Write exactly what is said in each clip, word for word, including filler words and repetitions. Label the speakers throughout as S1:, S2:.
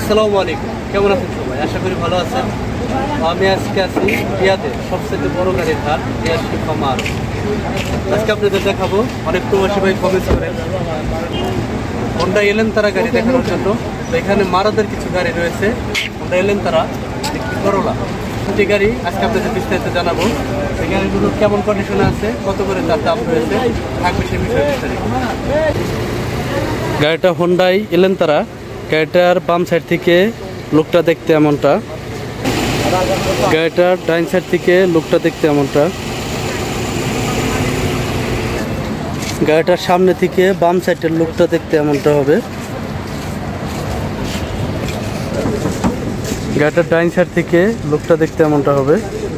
S1: আসসালামু আলাইকুম, কেমন আছেন সবাই? আশা করি ভালো আছেন। আমি আজকে আছি রিয়াদের সবচেয়ে বড় গাড়ির হাট, রিয়াদ শিল্পা মার। আজকে আপনাদের দেখাবো, অনেক প্রবাসী ভাই কমেন্ট করেন হোন্ডা এলেনতারা গাড়ি দেখানোর জন্য। তো এখানে মারাদের কিছু গাড়ি রয়েছে, হোন্ডা এলেনতারা, একটি করোলা, দুটি গাড়ি আজকে আপনাদের বিস্তারিত জানাবো। এই গাড়িগুলো কেমন কন্ডিশনে আছে, কত করে তার দাম রয়েছে, থাকবে সে বিষয়ে বিস্তারিত। গাড়িটা হোন্ডাই এলেনতারা। গাড়িটার বাম সাইড থেকে লুকটা দেখতে এমনটা, গাড়িটার ডাইন সাইড থেকে লুকটা দেখতে এমনটা, গাড়িটার সামনে থেকে বাম সাইডের লুকটা দেখতে এমনটা হবে। গাড়িটার ডাইন সাইড থেকে লুকটা দেখতে এমনটা হবে।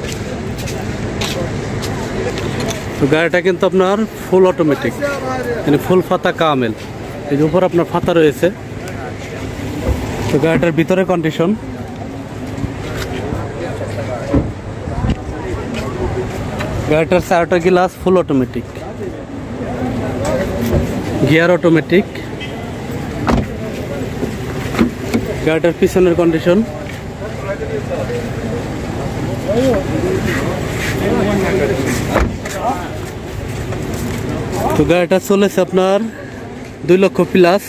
S1: গাড়িটা কিন্তু আপনার ফুল অটোমেটিক, মানে ফুল ফাতা কামেল। এই যে উপর আপনার ফাতা রয়েছে। তো গাড়িটার ভিতরে কন্ডিশন, গাড়িটার চারটা glass full automatic, gear automatic. গাড়িটার পিছনের কন্ডিশন, তো গাড়িটা চলেছে আপনার দুই লক্ষ প্লাস।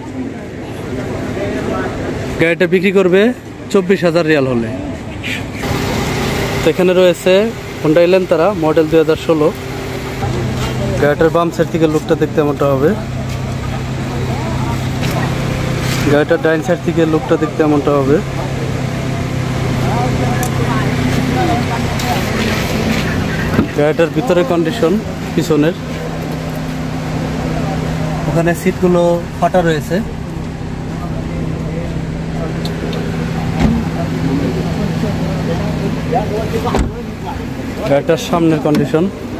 S1: গাড়িটা বিক্রি করবে চব্বিশ হাজার রিয়াল হলে। তো এখানে রয়েছে হোন্ডা এলেনতারা মডেল দুই হাজার ষোলো। গাড়িটার বাম সাইড থেকে লুকটা দেখতে এমনটা হবে, গাড়িটার ডাইন সাইড থেকে লুকটা দেখতে এমনটা হবে। গাড়িটার ভিতরে কন্ডিশন পিছনের, ওখানে সিটগুলো ফাটা রয়েছে। গাড়িটার সামনের কন্ডিশন,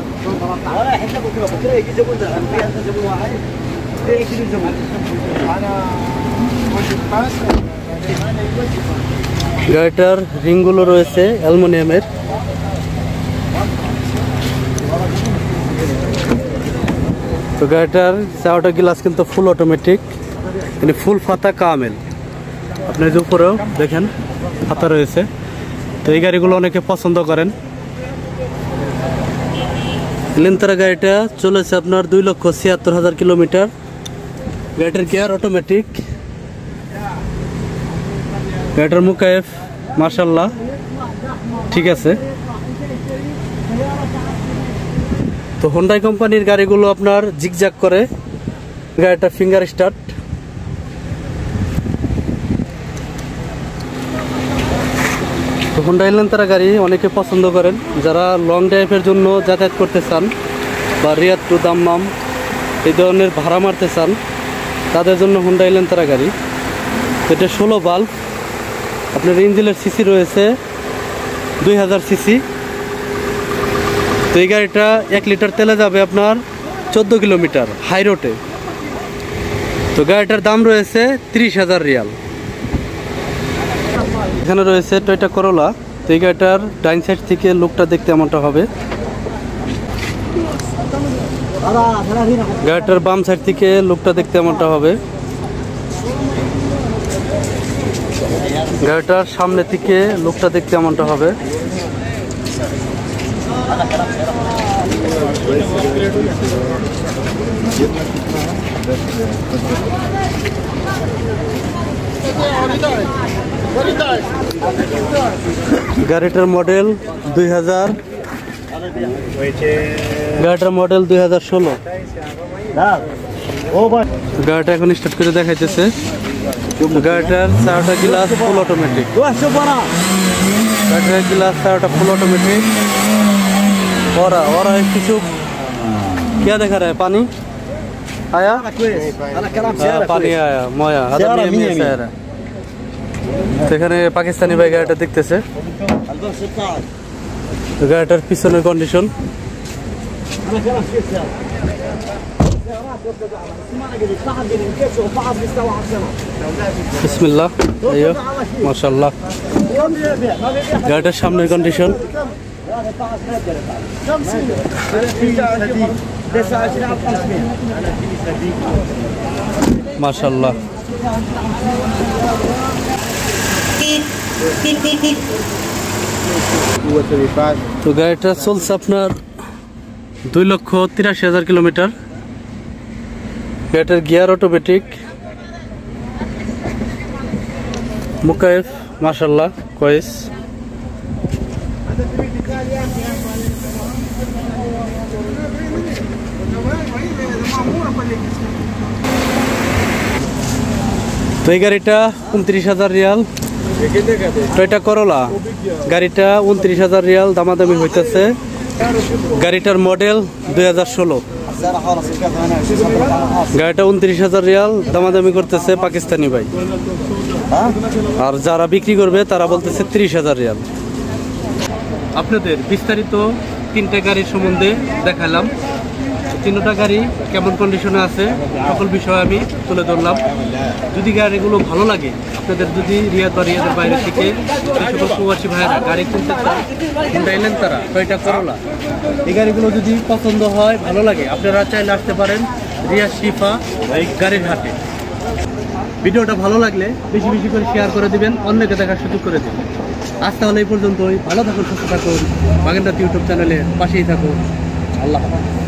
S1: গাড়িটার রিংগুলো রয়েছে অ্যালুমিনিয়ামের। তো গাড়িটার চারটা গ্লাস কিন্তু ফুল অটোমেটিক, মানে ফুল ফাতা কামেল। আপনার যে উপরেও দেখেন ফাতা রয়েছে। তো এই গাড়িগুলো অনেকে পছন্দ করেন। এলেনতারা গাড়িটা চলেছে আপনার দুই লক্ষ ছিয়াত্তর হাজার কিলোমিটার। গাড়িটার গিয়ার অটোমেটিক, গাড়িটার মুকায়েফ মাশাআল্লাহ ঠিক আছে। তো হোন্ডা কোম্পানির গাড়িগুলো আপনার জিগজ্যাগ করে। গাড়িটা ফিঙ্গার স্টার্ট। তো হোন্ডা এলেনতারা গাড়ি অনেকে পছন্দ করেন, যারা লং ড্রাইভের জন্য যাতায়াত করতে চান বা রিয়াদ টু দাম্মাম এই ধরনের ভাড়া মারতে চান, তাদের জন্য হোন্ডা এলেনতারা গাড়ি। এটা ষোলো বাল্ব, আপনার ইঞ্জিনের সিসি রয়েছে দুই হাজার সিসি। তো এই গাড়িটা এক লিটার তেলে যাবে আপনার চোদ্দ কিলোমিটার হাই রোডে। তো গাড়িটার দাম রয়েছে ত্রিশ হাজার রিয়াল। এখানে রয়েছে টয়োটা করোলা। তো এই গাড়িটার ডাইন সাইড থেকে লুকটা দেখতে এমনটা হবে, গাড়িটার বাম সাইড থেকে লুকটা দেখতে এমনটা হবে। গাড়িটার সামনে থেকে লুকটা দেখতে এমনটা হবে। গাড়িটার মডেল দুই হাজার গাড়িটার মডেল দুই হাজার ষোলো। গাড়িটা এখন স্টার্ট করে দেখাইতেছে। গাড়িটার চারটা গ্লাস ফুল অটোমেটিক, গাড়িটার গ্লাস চারটা ফুল অটোমেটিক। ওরা ওরা কিছু क्या देखा रहा है? पानी आया, पानी आया मया। এখানে পাকিস্তানি ভাই গাড়িটা দেখতেছে। গাড়িটার পিছনের কন্ডিশন, বিসমিল্লাহ, মাশাআল্লাহ। গাড়িটার সামনের কন্ডিশন, মাশাআল্লাহ। তো গাড়িটা চলছে আপনার দুই লক্ষ তিরাশি হাজার কিলোমিটার। গাড়িটার গিয়ার অটোমেটিক, মুকাইফ মাশাআল্লাহ কয়েস। তো এই গাড়িটা উনত্রিশ হাজার রিয়াল, টয়োটা করোলা গাড়িটা উনত্রিশ হাজার রিয়াল দামাদামি হইতেছে। গাড়িটার মডেল দুই হাজার ষোলো, গাড়িটা উনত্রিশ হাজার রিয়াল দামাদামি করতেছে পাকিস্তানি ভাই, আর যারা বিক্রি করবে তারা বলতেছে ত্রিশ হাজার রিয়াল। আপনাদের বিস্তারিত তিনটা গাড়ির সম্বন্ধে দেখালাম। তিনটা গাড়ি কেমন কন্ডিশনে আছে সকল বিষয় আমি তুলে ধরলাম। যদি গাড়িগুলো ভালো লাগে, আপনাদের যদি রিয়াদ বা রিয়াদের বাইরে থেকে এই সকল প্রবাসী ভাইয়েরা গাড়ি কিনতে চান, চাইলেন তারা টয়োটা করোলা, এই গাড়িগুলো যদি পছন্দ হয় ভালো লাগে, আপনারা চাইলে আসতে পারেন রিয়াদ শিফা এই গাড়ির হাটে। ভিডিওটা ভালো লাগলে বেশি বেশি করে শেয়ার করে দিবেন, অন্যকে দেখার সুযোগ করে দেবেন। আজ তাহলে এই পর্যন্তই। ভালো থাকুন, সুস্থ থাকুন, বাগেরহাট ইউটিউব চ্যানেলে পাশেই থাকুন। আল্লাহ হাফেজ।